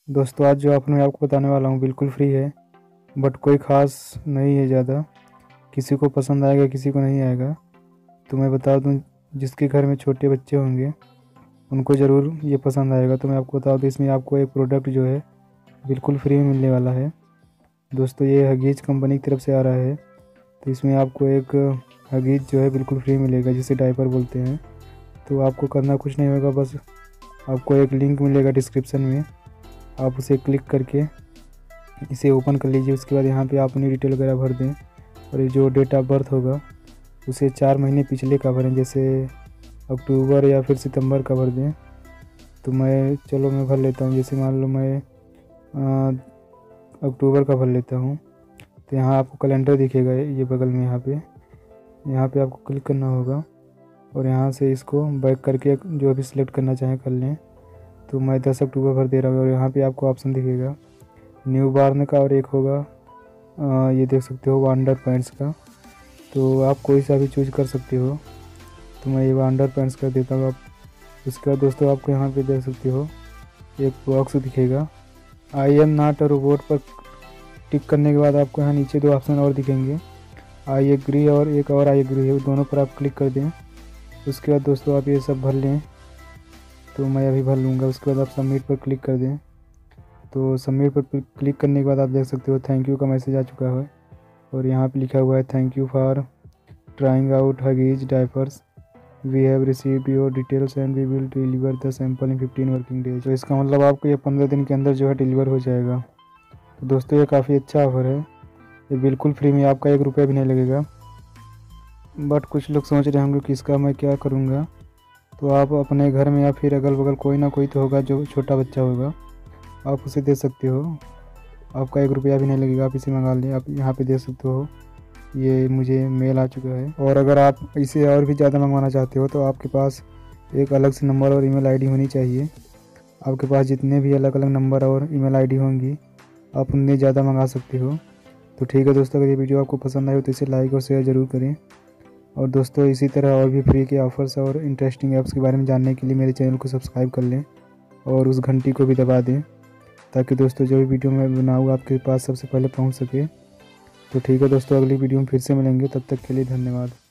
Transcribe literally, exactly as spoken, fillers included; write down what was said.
दोस्तों आज जो आप मैं आपको बताने वाला हूँ बिल्कुल फ्री है, बट कोई ख़ास नहीं है ज़्यादा। किसी को पसंद आएगा, किसी को नहीं आएगा। तो मैं बता दूँ, जिसके घर में छोटे बच्चे होंगे उनको ज़रूर ये पसंद आएगा। तो मैं आपको बता दूँ, इसमें आपको एक प्रोडक्ट जो है बिल्कुल फ्री में मिलने वाला है। दोस्तों ये हगीज कंपनी की तरफ से आ रहा है। तो इसमें आपको एक हगीज जो है बिल्कुल फ्री मिलेगा, जिसे डायपर बोलते हैं। तो आपको करना कुछ नहीं होगा, बस आपको एक लिंक मिलेगा डिस्क्रिप्शन में, आप उसे क्लिक करके इसे ओपन कर लीजिए। उसके बाद यहाँ पे आप अपनी डिटेल वगैरह भर दें और ये जो डेट ऑफ बर्थ होगा उसे चार महीने पिछले का भरें, जैसे अक्टूबर या फिर सितंबर का भर दें। तो मैं चलो मैं भर लेता हूँ, जैसे मान लो मैं अक्टूबर का भर लेता हूँ। तो यहाँ आपको कैलेंडर दिखेगा ये बगल में, यहाँ पे यहाँ पे आपको क्लिक करना होगा और यहाँ से इसको बैक करके जो भी सिलेक्ट करना चाहें कर लें। तो मैं दस अक्टूबर भर दे रहा हूँ और यहाँ पे आपको ऑप्शन दिखेगा न्यू बॉर्न का, और एक होगा आ, ये देख सकते हो अंडर पैंट्स का। तो आप कोई सा भी चूज कर सकते हो। तो मैं ये अंडर पैंट्स कर देता हूँ। आप उसके बाद दोस्तों आपको यहाँ पे देख सकते हो एक बॉक्स दिखेगा I am not a robot पर टिक करने के बाद आपको यहाँ नीचे दो ऑप्शन और दिखेंगे, आई एग्री और एक और आई एग्री है, दोनों पर आप क्लिक कर दें। उसके बाद दोस्तों आप ये सब भर लें। तो मैं अभी भर लूँगा। उसके बाद आप सबमिट पर क्लिक कर दें। तो सबमिट पर क्लिक करने के बाद आप देख सकते हो थैंक यू का मैसेज आ चुका है और यहाँ पे लिखा हुआ है thank you for trying out Huggies diapers, we have received your details and we will deliver the sample in fifteen working days. तो इसका मतलब आपको ये पंद्रह दिन के अंदर जो है डिलीवर हो जाएगा। तो दोस्तों ये काफ़ी अच्छा ऑफ़र है, ये बिल्कुल फ्री में, आपका एक रुपया भी नहीं लगेगा। बट कुछ लोग सोच रहे होंगे कि इसका मैं क्या करूँगा। तो आप अपने घर में या फिर अगल बगल कोई ना कोई तो होगा जो छोटा बच्चा होगा, आप उसे दे सकते हो। आपका एक रुपया भी नहीं लगेगा, आप इसे मंगा लें। आप यहाँ पे देख सकते हो ये मुझे मेल आ चुका है। और अगर आप इसे और भी ज़्यादा मंगवाना चाहते हो तो आपके पास एक अलग से नंबर और ईमेल आईडी होनी चाहिए। आपके पास जितने भी अलग अलग नंबर और ईमेल आईडी होंगी आप उतने ज़्यादा मंगा सकते हो। तो ठीक है दोस्तों, अगर ये वीडियो आपको पसंद आए तो इसे लाइक और शेयर ज़रूर करें। और दोस्तों इसी तरह और भी फ्री के ऑफ़र्स और इंटरेस्टिंग ऐप्स के बारे में जानने के लिए मेरे चैनल को सब्सक्राइब कर लें और उस घंटी को भी दबा दें, ताकि दोस्तों जो भी वीडियो मैं बनाऊँ आपके पास सबसे पहले पहुंच सके। तो ठीक है दोस्तों, अगली वीडियो में फिर से मिलेंगे, तब तक के लिए धन्यवाद।